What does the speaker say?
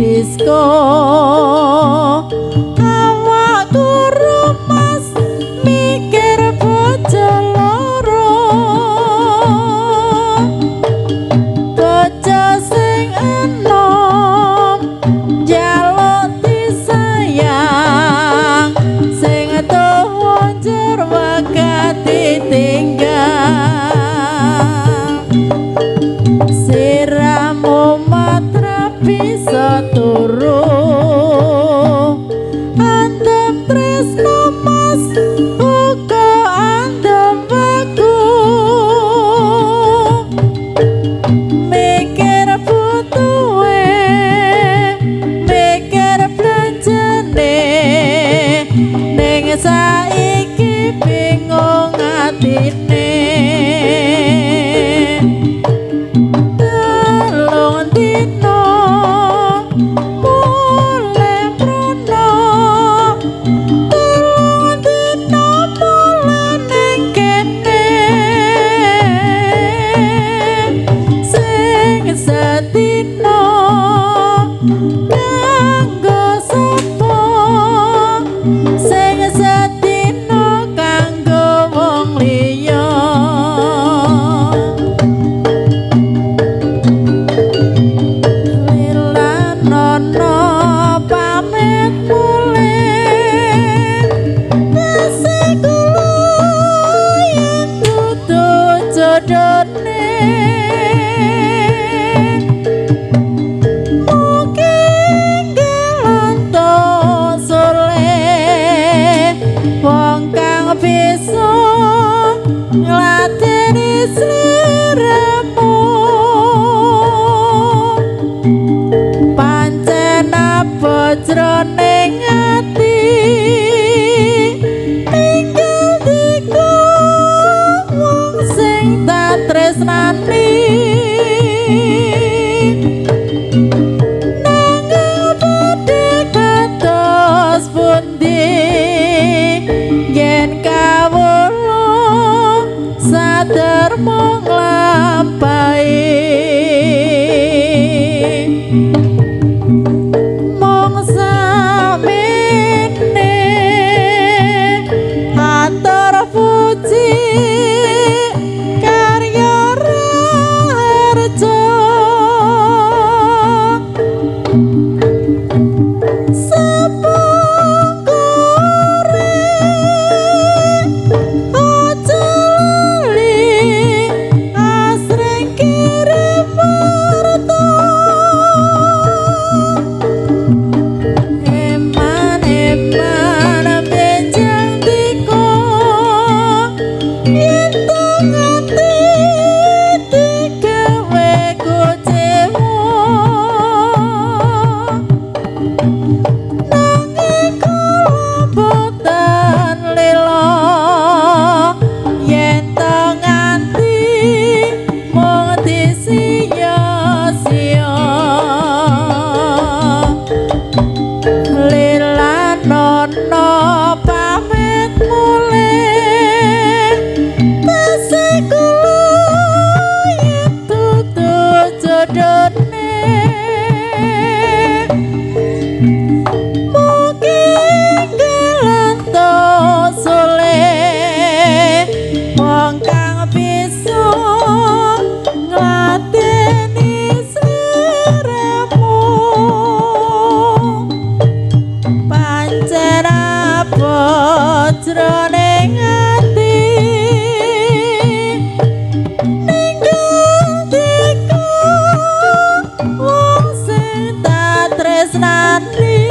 disko awakku remas mikir bojo loro bojo sing enom njaluk disayang sing tuwa njur wakat ditinggal siramu matra bisa turu andem tresno mas uga andem aku mikir butuhe mikir belanjane ning saiki bingung atine telung dino mulai mrono telung dino mulai ning kene sing sedino kanggo sapa sing sedino kanggo wong liya lilanono pamit mulih kesikulo yen dudu jodone mungkin gelanto soleh wong kang bisa ngladeni sliramu pancen bojroning ati tinggal diku wong sing tak tresnani nanging badhe kados pundi yen kawula sadar mung lampahi mong samene atur puji karya raharjo sepungkure aja lali asring kirim marto eman benjang tiko yen ngati digawe kecewa nanging kula boten lila yen nganti mung disia-sia lilanono pamit mulih kesikulo yen dudu jodone mungkin gelanto soleh wong kang bisa ngladeni sliramu pancen bojroning ati ninggal diku wong sing tak tresnani